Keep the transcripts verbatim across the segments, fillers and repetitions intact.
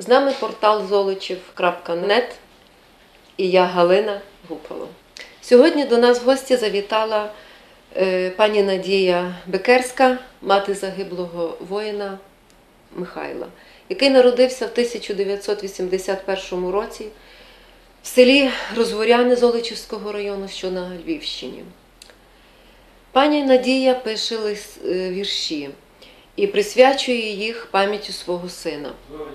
З нами портал золочів крапка нет і я Галина Гупало. Сьогодні до нас в гості завітала е, пані Надія Бекерська, мати загиблого воїна Михайла, який народився в тисяча дев'ятсот вісімдесят першому році в селі Розворяни Золочівського району, що на Львівщині. Пані Надія пише вірші і присвячує їх пам'яті свого сина.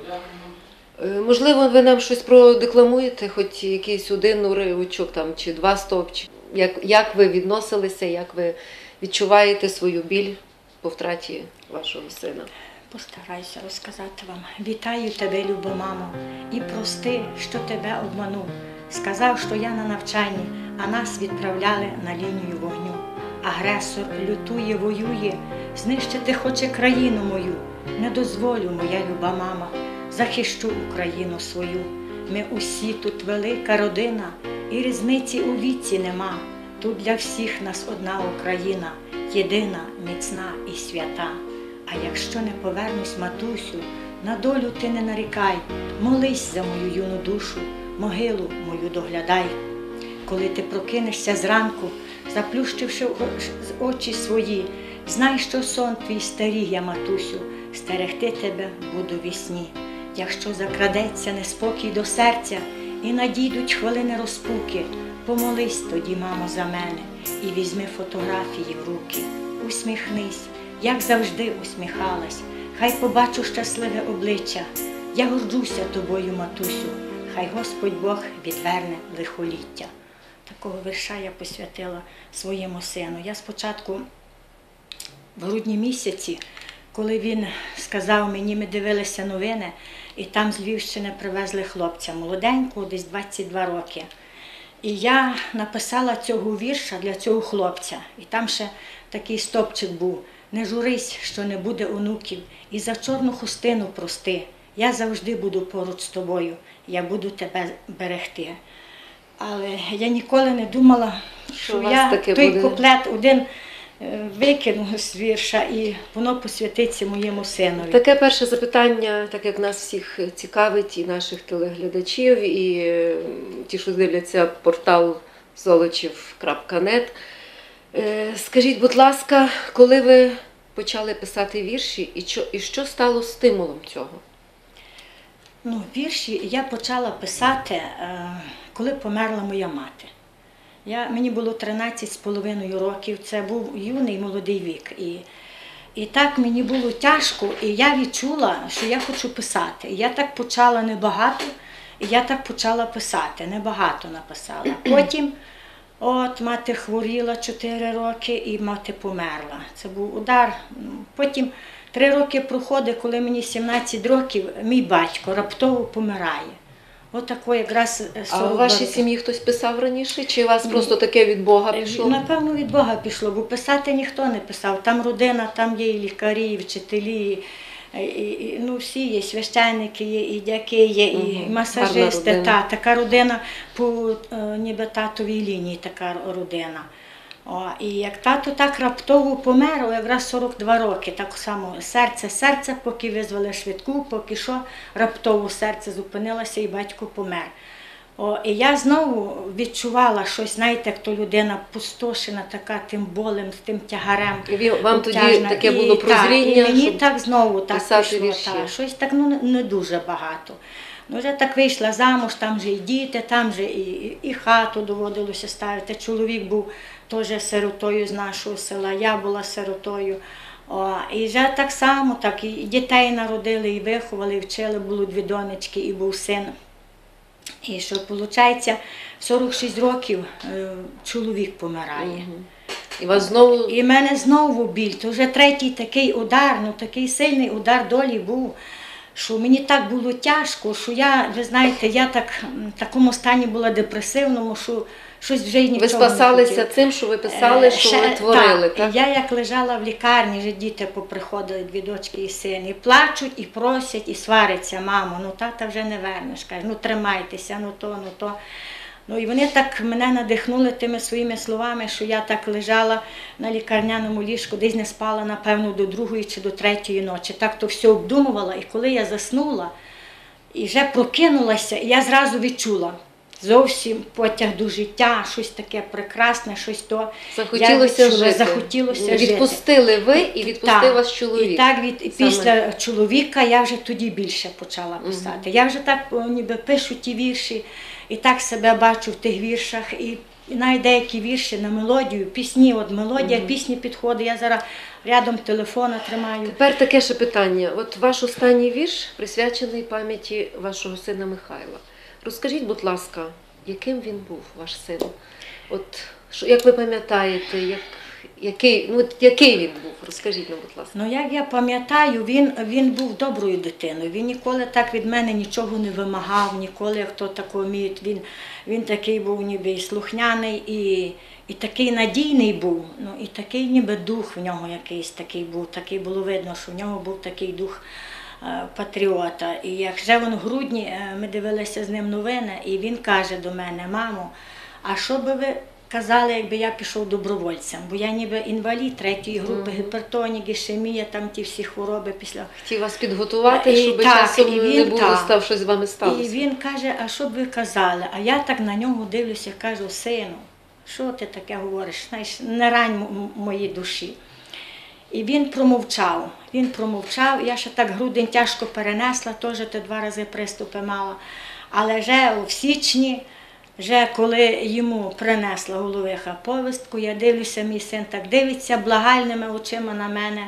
Можливо, ви нам щось продекламуєте, хоч якийсь один уривочок там, чи два стовпчики. Як, як ви відносилися, як ви відчуваєте свою біль по втраті вашого сина? Постараюся розказати вам. Вітаю тебе, люба мамо, і прости, що тебе обманув. Сказав, що я на навчанні, а нас відправляли на лінію вогню. Агресор лютує, воює, знищити хоче країну мою. Не дозволю, моя люба мама, захищу Україну свою. Ми усі тут велика родина, і різниці у віці нема. Тут для всіх нас одна Україна, єдина, міцна і свята. А якщо не повернусь, матусю, на долю ти не нарікай, молись за мою юну душу, могилу мою доглядай. Коли ти прокинешся зранку, заплющивши очі свої, знай, що сон твій старіє, матусю, стерегти тебе буду вісні. Якщо закрадеться неспокій до серця і надійдуть хвилини розпуки, помолись тоді, мамо, за мене і візьми фотографії в руки. Усміхнись, як завжди усміхалась, хай побачу щасливе обличчя. Я горджуся тобою, матусю, хай Господь Бог відверне лихоліття. Такого вірша я посвятила своєму сину. Я спочатку в грудні місяці, коли він сказав мені, ми дивилися новини, і там з Львівщини привезли хлопця молоденького, десь двадцять два роки. І я написала цього вірша для цього хлопця. І там ще такий стопчик був: не журись, що не буде онуків, і за чорну хустину прости. Я завжди буду поруч з тобою, я буду тебе берегти. Але я ніколи не думала, що, що я той буде... куплет один викину з вірша, і воно посвятиться моєму синові. Таке перше запитання, так як нас всіх цікавить, і наших телеглядачів, і ті, що дивляться портал золочів крапка нет. Скажіть, будь ласка, коли ви почали писати вірші, і що, і що стало стимулом цього? Ну, вірші я почала писати, коли померла моя мати. Я, мені було тринадцять з половиною років, це був юний молодий вік. І, і так мені було тяжко, і я відчула, що я хочу писати. І я так почала небагато, і я так почала писати, небагато написала. Потім от мати хворіла чотири роки, і мати померла. Це був удар. Потім три роки проходить, коли мені сімнадцять років, мій батько раптово помирає. Отако якраз А у вашій сім'ї хтось писав раніше? Чи у вас просто таке від Бога пішло? Напевно, від Бога пішло, бо писати ніхто не писав. Там родина, там є і лікарі, і вчителі, і, і, ну, всі є, священники є, і дяки є, і угу. масажисти. Та, така родина по ніби татовій лінії, така родина. О, і як тато так раптово помер, якраз сорок два роки, так само серце, серце, поки визвали швидку, поки що, раптово серце зупинилося і батько помер. О, і я знову відчувала щось, знаєте, як то людина пустошена, така тим болем, тим тягарем. І вам обтяжна. Тоді таке було прозріння, та, і мені так знову так пішло, та, щось так ну, не дуже багато. Ну, вже так вийшла замуж, там же і діти, там же і, і, і хату доводилося ставити. Чоловік був теж сиротою з нашого села, я була сиротою. О, і вже так само, так, і дітей народили, і виховали, і вчили, було дві донечки, і був син. І що, виходить, в сорок шість років е, чоловік помирає. Угу. І вас знову... І в мене знову біль, то вже третій такий удар, ну такий сильний удар долі був, що мені так було тяжко, що я, ви знаєте, я так в такому стані була депресивному, що щось вже нічого не хотіла. Ви спасалися цим, що ви писали, що ви творили, так? Так, я як лежала в лікарні, вже діти поприходили, дві дочки і син, і плачуть, і просять, і сваряться: мамо, ну тата вже не вернеш, каже, ну тримайтеся, ну то, ну то. Ну і вони так мене надихнули тими своїми словами, що я так лежала на лікарняному ліжку, десь не спала, напевно, до другої чи до третьої ночі. Так то все обдумувала, і коли я заснула, І вже прокинулася, і я зразу відчула. Зовсім потяг до життя, щось таке прекрасне, щось то. Захотілося я відчула, жити. захотілося Відпустили ви і відпустив Так. вас чоловік. І так від, і Саме. після чоловіка я вже тоді більше почала писати. Мгм. Я вже так о, ніби пишу ті вірші, і так себе бачу в тих віршах. І, і навіть деякі вірші на мелодію, пісні, от мелодія, Мгм. пісні підходить. Я зараз рядом телефона тримаю. Тепер таке ще питання. От ваш останній вірш присвячений пам'яті вашого сина Михайла. Розкажіть, будь ласка, яким він був, ваш син? От, що, як ви пам'ятаєте, як, який, ну, от який він був? Розкажіть нам, будь ласка. Ну, як я пам'ятаю, він, він був доброю дитиною. Він ніколи так від мене нічого не вимагав, ніколи хто такого вміє. Він, він такий був ніби і слухняний, і, і такий надійний був. Ну, і такий ніби дух в нього якийсь такий був. Такий було видно, що в нього був такий дух е, патріота. І як вже він в грудні, е, ми дивилися з ним новини, і він каже до мене: мамо, а що би ви казали, якби я пішов добровольцем? Бо я ніби інвалід третьої групи, Мгм. гіпертонік, ішемія, там ті всі хвороби після. Хотів вас підготувати, І щоб так, часом і не він було так. став, щось з вами І сталося. він каже: а що б ви казали? А я так на нього дивлюся, кажу: сину, що ти таке говориш? Знаєш, не рань м- моїй душі. І він промовчав. Він промовчав. Я ще так грудень тяжко перенесла, теж те два рази приступи мала. Але вже в січні, вже коли йому принесла головиха повістку, я дивлюся, мій син так дивиться благальними очима на мене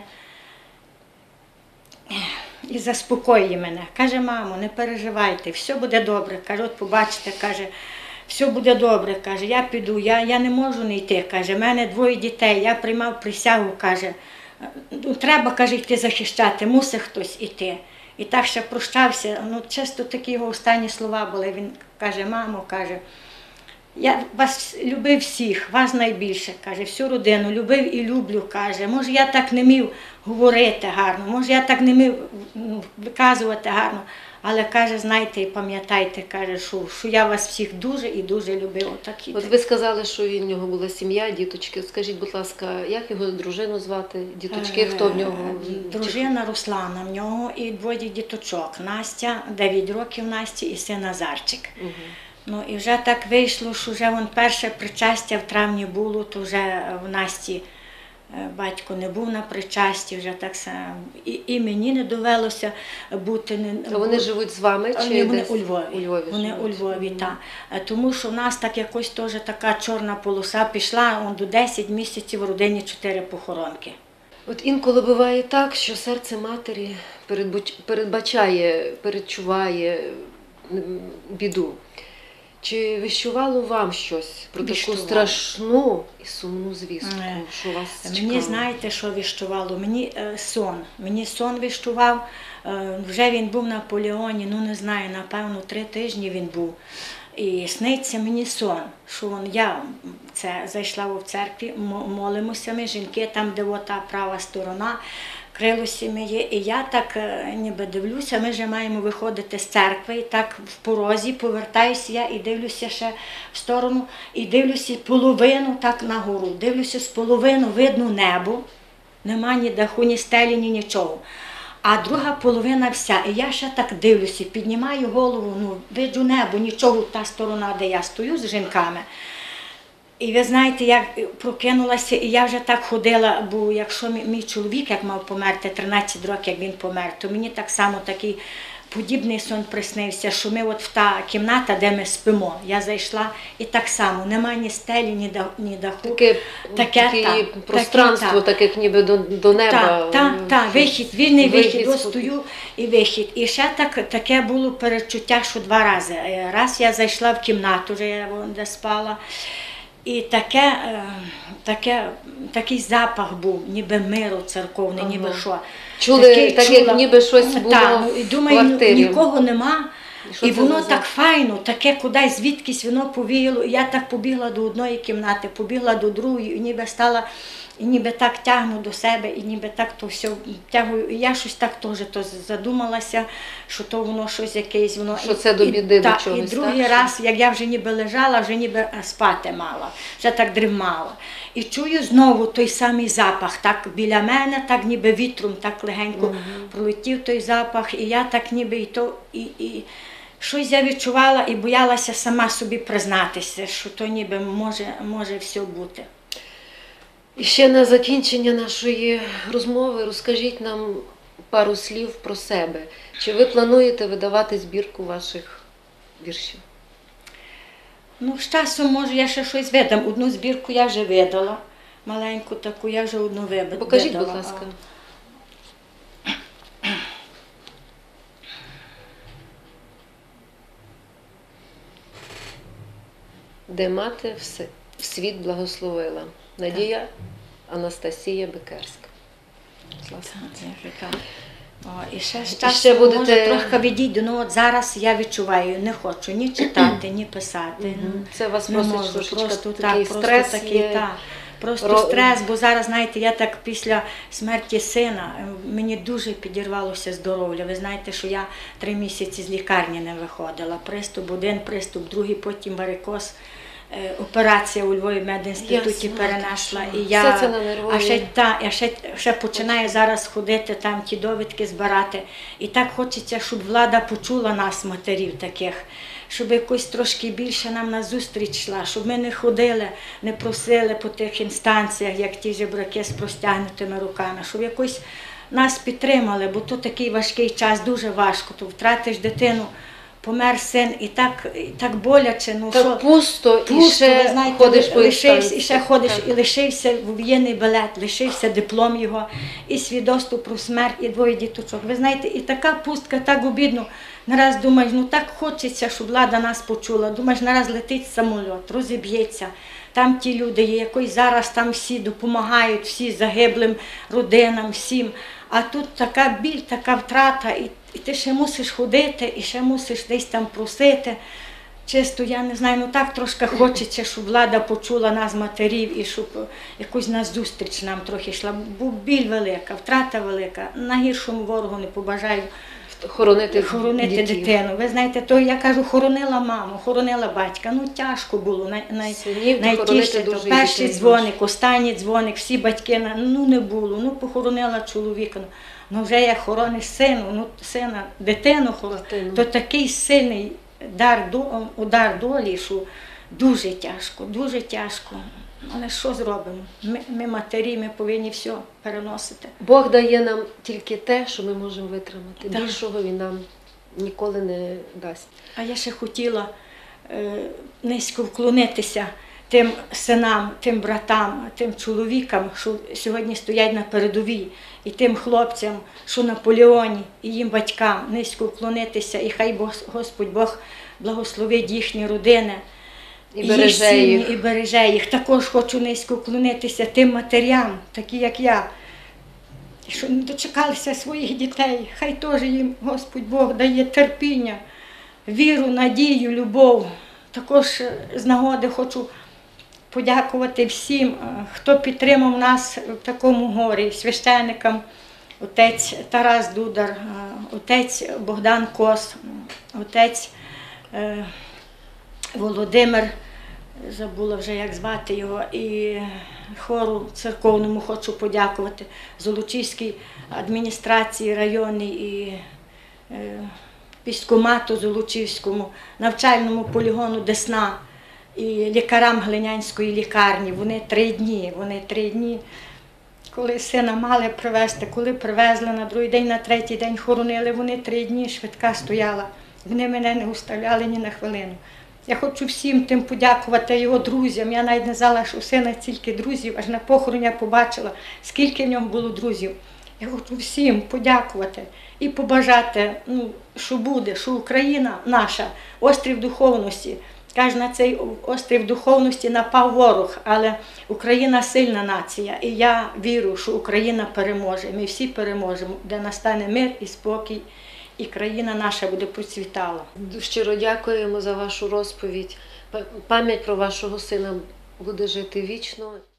і заспокоює мене. Каже: мамо, не переживайте, все буде добре. Каже: от побачите, каже, все буде добре. Каже, я піду, я, я не можу не йти. Каже, в мене двоє дітей, я приймав присягу, каже, ну, треба, каже, йти захищати, мусить хтось іти. І так ще прощався, ну, чисто такі його останні слова були. Він каже: мамо, каже, я вас любив всіх, вас найбільше, каже, всю родину любив і люблю, каже. Може, я так не міг говорити гарно, може, я так не міг ну, виказувати гарно, але, каже, знайте і пам'ятайте, каже, що, що я вас всіх дуже і дуже любив. Отак, і От так. ви сказали, що він, в нього була сім'я, діточки. Скажіть, будь ласка, як його дружину звати? Діточки, хто в нього? Е, Дружина Руслана в нього і двоє діточок. Настя, дев'ять років Насті, і син Назарчик. Угу. Ну, Ну і вже так вийшло, що вже вон перше причастя в травні було, то вже в Насті е, батько не був на причасті, вже так само. І, і мені не довелося бути. Не, А вони живуть з вами чи Ні, вони десь? у Львові. У Львові Вони живуть. у Львові, Мгм. так. Тому що в нас так якось теж така чорна полоса пішла, он до десять місяців в родині чотири похоронки. От інколи буває так, що серце матері передбач- передбачає, передчуває м, біду. Чи віщувало вам щось про таку Віщувало. страшну і сумну звістку, Е, що вас Мені, чекало? знаєте, що віщувало? Мені е, сон. Мені сон віщував. Е, вже він був на Наполеоні, ну не знаю, напевно, три тижні він був. І сниться мені сон, що он, я це, зайшла в церкві, мо- молимося ми, жінки, там, де ота права сторона, крило сім'ї. І я так е, ніби дивлюся, ми вже маємо виходити з церкви, і так в порозі повертаюся я і дивлюся ще в сторону, і дивлюся половину так нагору, дивлюся з половину, видно небо, нема ні даху, ні стелі, ні нічого. А друга половина вся. І я ще так дивлюся, піднімаю голову, ну, виджу небо, нічого, та сторона, де я стою з жінками. І ви знаєте, як прокинулася, і я вже так ходила, бо якщо мій, мій чоловік, як мав померти, тринадцять років, як він помер, то мені так само такий подібний сон приснився, що ми от в та кімната, де ми спимо, я зайшла, і так само, немає ні стелі, ні, да, ні даху. Таке, Таке, таке так, пространство, таке, так як ніби до, до неба. Так, так, так, Щось- вихід, вільний вихід, вихід ось з- стою і вихід. І ще так, таке було перечуття, що два рази. Е, Раз я зайшла в кімнату, вже я вон де спала, і таке, е, таке, такий запах був, ніби миру церковний, Ага. ніби що. Чули, Такий так як чула. ніби щось було Так, ну, і в думаю, квартирі. нікого нема. що І це воно за- так файно, таке кудись звідкись воно повіяло. І я так побігла до одної кімнати, побігла до другої, і ніби стала і ніби так тягну до себе, і ніби так то все тягую. І я щось так теж то задумалася, що то воно щось якесь, воно Що це до біди, і, до та, чогось, і другий так? раз, як я вже ніби лежала, вже ніби спати мала, вже так дрімала. І чую знову той самий запах, так біля мене, так ніби вітром, так легенько Мгм. пролетів той запах, і я так ніби і то, і, і щось я відчувала і боялася сама собі признатися, що то ніби може, може все бути. І ще на закінчення нашої розмови розкажіть нам пару слів про себе. Чи ви плануєте видавати збірку ваших віршів? Ну, з часом, може, я ще щось видам. Одну збірку я вже видала, маленьку таку, я вже одну видала. Покажіть, будь ласка. Де мати все, в світ благословила. Надія Анастасія Бекерська. Будь ласка. Це вже так. О, і ще з І часом, ще будете- може, трохи відійду. Ну, от зараз я відчуваю, не хочу ні читати, ні писати. Ну, Це у вас не просто можу, трошечки просто такий так, стрес просто такий, є. так. Просто Ро- стрес, бо зараз, знаєте, я так після смерті сина, е, мені дуже підірвалося здоров'я. Ви знаєте, що я три місяці з лікарні не виходила. Приступ один, приступ другий, потім варикоз. Е, Операція у Львові медінституті Ясно, перенесла. так що І я, все це на нервові. а ще, та, я ще, ще починаю зараз ходити, там ті довідки збирати. І так хочеться, щоб влада почула нас, матерів таких, щоб якось трошки більше нам назустріч йшла, щоб ми не ходили, не просили по тих інстанціях, як ті жебраки з простягнутими руками, щоб якось нас підтримали, бо то такий важкий час, дуже важко, то втратиш дитину, помер син, і так, і так боляче. Ну, Так що, пусто, і пусто, ще ви знаєте, ходиш по лишився, інстанції. і ще ходиш, Так. і лишився воєнний білет, лишився диплом його, і свідоцтво про смерть, і двоє діточок. Ви знаєте, і така пустка, так обідно. Нараз думаєш, ну так хочеться, щоб влада нас почула. Думаєш, нараз летить самоліт, розіб'ється. Там ті люди є, якось зараз там всі допомагають, всі загиблим родинам, всім. А тут така біль, така втрата, і, і ти ще мусиш ходити, і ще мусиш десь там просити. Чисто, я не знаю, ну так трошки хочеться, щоб влада почула нас, матерів, і щоб якусь назустріч нам трохи йшла. Бо біль велика, втрата велика. Найгіршому ворогу не побажаю Хоронити, хоронити дітей. дитину. Ви знаєте, то я кажу, хоронила маму, хоронила батька. Ну тяжко було. Най, най, Синів то найтіше, хоронити то дуже перший дітей дзвоник, останній дзвоник, всі батьки, на- ну не було. Ну похоронила чоловіка. Ну вже як хорониш сину, ну сина, дитину хорониш, Дитину. то такий сильний дар, до- удар долі, що дуже тяжко, дуже тяжко. Але що зробимо? Ми, ми матері, ми повинні все переносити. Бог дає нам тільки те, що ми можемо витримати. Так. Більшого Він нам ніколи не дасть. А я ще хотіла е, низько вклонитися тим синам, тим братам, тим чоловікам, що сьогодні стоять на передовій, і тим хлопцям, що на поліоні, і їм батькам низько вклонитися, і хай Бог, Господь Бог благословить їхні родини. І береже сім'ї, їх. і береже їх. Також хочу низько вклонитися тим матерям, такі як я, що не дочекалися своїх дітей. Хай теж їм Господь Бог дає терпіння, віру, надію, любов. Також е, з нагоди хочу подякувати всім, е, хто підтримав нас в такому горі, священникам, отець Тарас Дудар, е, отець Богдан Кос, отець е, Володимир, забула вже, як звати його, і хору церковному хочу подякувати, Золочівській адміністрації районній і е, військкомату Золочівському, навчальному полігону Десна і лікарям Глинянської лікарні. Вони три дні, вони три дні, коли сина мали привезти, коли привезли на другий день, на третій день хоронили, вони три дні, швидка стояла. Вони мене не уставляли ні на хвилину. Я хочу всім тим подякувати його друзям. Я навіть не знала, що у сина стільки друзів, аж на похороні я побачила, скільки в нього було друзів. Я хочу всім подякувати і побажати, ну, що буде, що Україна наша, острів духовності. Каже, на цей острів духовності напав ворог, але Україна сильна нація. І я вірю, що Україна переможе. Ми всі переможемо, де настане мир і спокій, і країна наша буде процвітала. Щиро дякуємо за вашу розповідь. Пам'ять про вашого сина буде жити вічно.